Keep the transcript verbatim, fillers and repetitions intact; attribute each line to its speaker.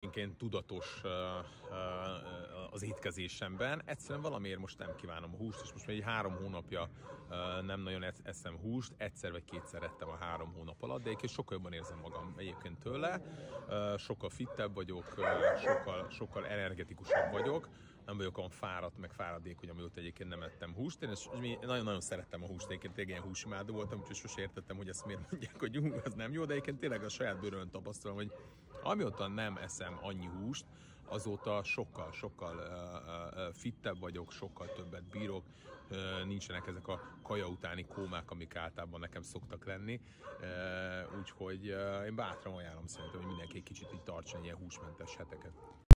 Speaker 1: esténként tudatos az étkezésemben. Egyszerűen valamiért most nem kívánom a húst, és most már egy három hónapja nem nagyon eszem húst, egyszer vagy kétszer ettem a három hónap alatt, de egyébként sokkal jobban érzem magam egyébként tőle, sokkal fittebb vagyok, sokkal, sokkal energetikusabb vagyok, nem vagyok olyan fáradt, meg fáradékony, amióta egyébként nem ettem húst. Én nagyon-nagyon szerettem a húst, egyébként tényleg ilyen húsimádó voltam, úgyhogy sosem értettem, hogy ezt miért mondják, hogy hú, ez nem jó, de egyébként tényleg a saját bőrön tapasztalom, hogy amióta nem eszem annyi húst, azóta sokkal, sokkal uh, uh, fittebb vagyok, sokkal többet bírok, uh, nincsenek ezek a kaja utáni kómák, amik általában nekem szoktak lenni, uh, úgyhogy uh, én bátran ajánlom szerintem, hogy mindenki egy kicsit így tartson ilyen húsmentes heteket.